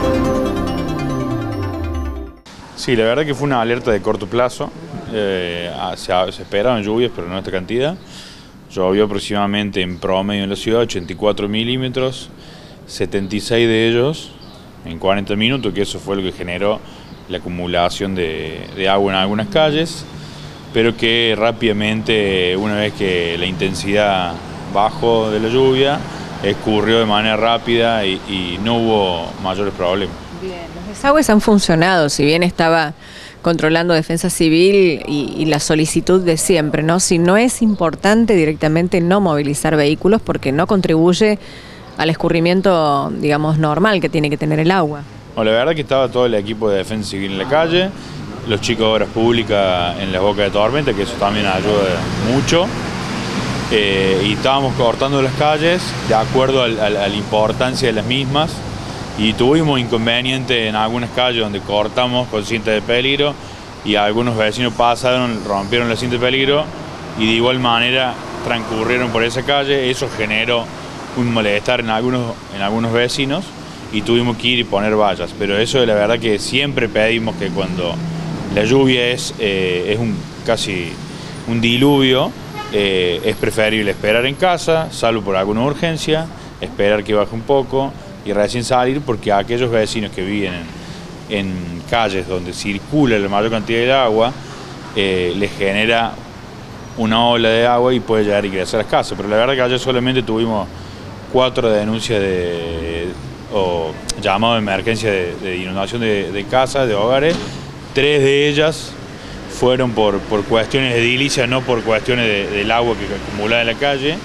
Sí, la verdad que fue una alerta de corto plazo. Se esperaban lluvias, pero no esta cantidad. Llovió aproximadamente en promedio en la ciudad 84 milímetros, 76 de ellos en 40 minutos, que eso fue lo que generó la acumulación de agua en algunas calles, pero que rápidamente, una vez que la intensidad bajó de la lluvia, escurrió de manera rápida y no hubo mayores problemas. Bien, los desagües han funcionado, si bien estaba controlando Defensa Civil y la solicitud de siempre, ¿no? Si no es importante directamente no movilizar vehículos porque no contribuye al escurrimiento, digamos, normal que tiene que tener el agua. Bueno, la verdad que estaba todo el equipo de Defensa Civil en la calle, los chicos de Obras Públicas en las bocas de tormenta, que eso también ayuda mucho. Y estábamos cortando las calles de acuerdo a la importancia de las mismas. Y tuvimos inconvenientes en algunas calles donde cortamos con cinta de peligro y algunos vecinos pasaron, rompieron la cinta de peligro y de igual manera transcurrieron por esa calle. Eso generó un malestar en algunos vecinos y tuvimos que ir y poner vallas. Pero eso la verdad que siempre pedimos que cuando la lluvia es casi un diluvio, es preferible esperar en casa, salvo por alguna urgencia, esperar que baje un poco y recién salir, porque a aquellos vecinos que viven en calles donde circula la mayor cantidad de agua, les genera una ola de agua y puede llegar a ingresar a las casas. Pero la verdad que ayer solamente tuvimos 4 denuncias o llamados de emergencia de inundación de casas, de hogares. 3 de ellas fueron por cuestiones de edilicia, no por cuestiones del agua que acumula en la calle.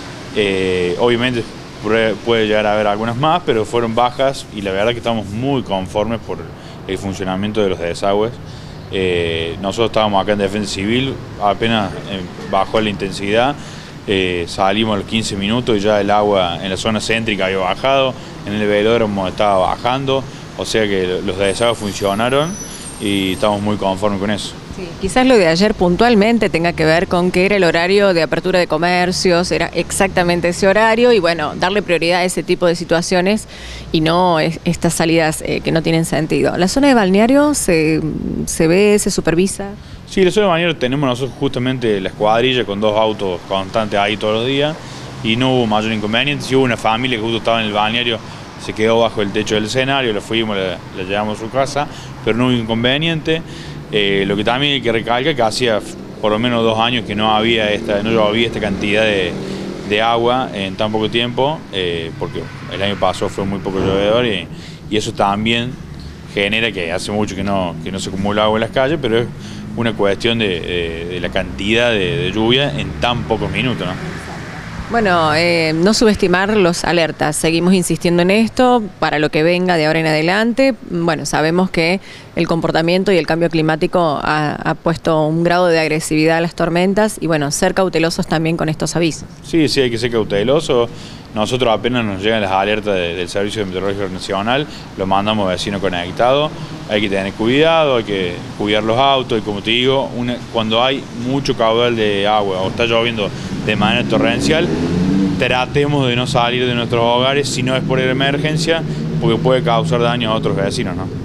Obviamente puede llegar a haber algunas más, pero fueron bajas y la verdad que estamos muy conformes por el funcionamiento de los desagües. Nosotros estábamos acá en Defensa Civil, apenas bajó la intensidad, salimos a los 15 minutos y ya el agua en la zona céntrica había bajado, en el velódromo estaba bajando, o sea que los desagües funcionaron y estamos muy conformes con eso. Sí, quizás lo de ayer puntualmente tenga que ver con que era el horario de apertura de comercios, era exactamente ese horario y bueno, darle prioridad a ese tipo de situaciones y no estas salidas que no tienen sentido. ¿La zona de balneario se ve, se supervisa? Sí, la zona de balneario tenemos nosotros justamente la escuadrilla con 2 autos constantes ahí todos los días y no hubo mayor inconveniente. Si hubo una familia que justo estaba en el balneario, se quedó bajo el techo del escenario, la fuimos, la llevamos a su casa, pero no hubo inconveniente. Lo que también hay que recalcar que hacía por lo menos 2 años que no llovía esta cantidad de agua en tan poco tiempo, porque el año pasado fue muy poco llovedor y eso también genera que hace mucho que no se acumula agua en las calles, pero es una cuestión de la cantidad de lluvia en tan pocos minutos, ¿no? Bueno, no subestimar los alertas, seguimos insistiendo en esto para lo que venga de ahora en adelante. Bueno, sabemos que el comportamiento y el cambio climático ha puesto un grado de agresividad a las tormentas y bueno, ser cautelosos también con estos avisos. Sí, hay que ser cauteloso. Nosotros apenas nos llegan las alertas del Servicio Meteorológico Nacional, lo mandamos a vecinos conectados. Hay que tener cuidado, hay que cuidar los autos y como te digo, cuando hay mucho caudal de agua o está lloviendo de manera torrencial, tratemos de no salir de nuestros hogares si no es por emergencia, porque puede causar daño a otros vecinos, ¿no?